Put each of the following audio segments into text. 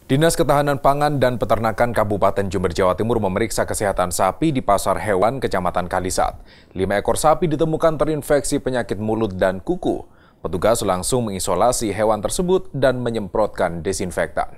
Dinas Ketahanan Pangan dan Peternakan Kabupaten Jember, Jawa Timur memeriksa kesehatan sapi di Pasar Hewan Kecamatan Kalisat. 5 ekor sapi ditemukan terinfeksi penyakit mulut dan kuku. Petugas langsung mengisolasi hewan tersebut dan menyemprotkan desinfektan.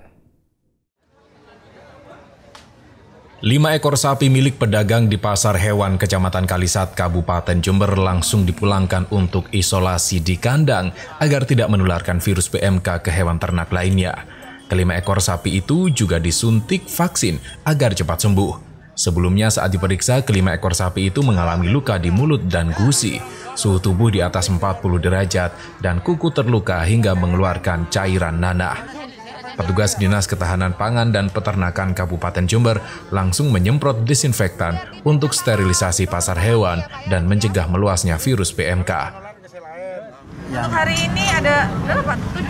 5 ekor sapi milik pedagang di Pasar Hewan Kecamatan Kalisat, Kabupaten Jember langsung dipulangkan untuk isolasi di kandang agar tidak menularkan virus PMK ke hewan ternak lainnya. Kelima ekor sapi itu juga disuntik vaksin agar cepat sembuh. Sebelumnya saat diperiksa, kelima ekor sapi itu mengalami luka di mulut dan gusi, suhu tubuh di atas 40 derajat, dan kuku terluka hingga mengeluarkan cairan nanah. Petugas Dinas Ketahanan Pangan dan Peternakan Kabupaten Jember langsung menyemprot desinfektan untuk sterilisasi pasar hewan dan mencegah meluasnya virus PMK. Untuk hari ini ada berapa? 7,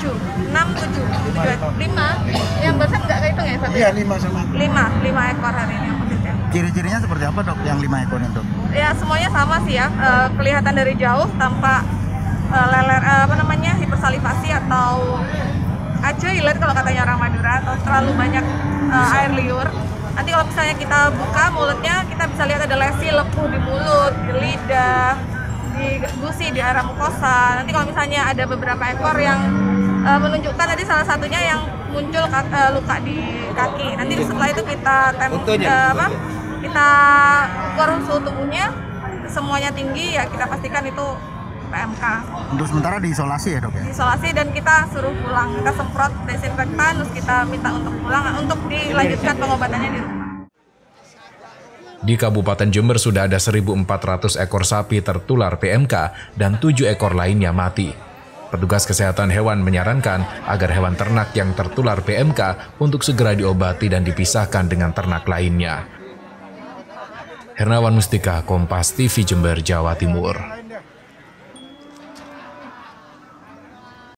5. Yang besar nggak kehitung ya? Iya, 5 sama. 5 ekor hari ini yang positif. Ciri-cirinya seperti apa, Dok, yang 5 ekor itu? Ya, semuanya sama sih ya. Kelihatan dari jauh tanpa hipersalivasi atau aceiler kalau katanya orang Madura, atau terlalu banyak air liur. Nanti kalau misalnya kita buka mulutnya, kita bisa lihat ada lesi lepuh di mulut, di lidah, di gusi, di area mukosa. Nanti kalau misalnya ada beberapa ekor yang menunjukkan tadi salah satunya yang muncul luka di kaki. Nanti setelah itu kita kita ukur suhu tubuhnya, semuanya tinggi ya kita pastikan itu PMK. Untuk sementara diisolasi ya, Dok, ya? Diisolasi dan kita suruh pulang, kita semprot desinfektan, terus kita minta untuk pulang untuk dilanjutkan pengobatannya di rumah. Di Kabupaten Jember sudah ada 1.400 ekor sapi tertular PMK dan 7 ekor lainnya mati. Petugas kesehatan hewan menyarankan agar hewan ternak yang tertular PMK untuk segera diobati dan dipisahkan dengan ternak lainnya. Hernawan Mustika, Kompas TV Jember, Jawa Timur.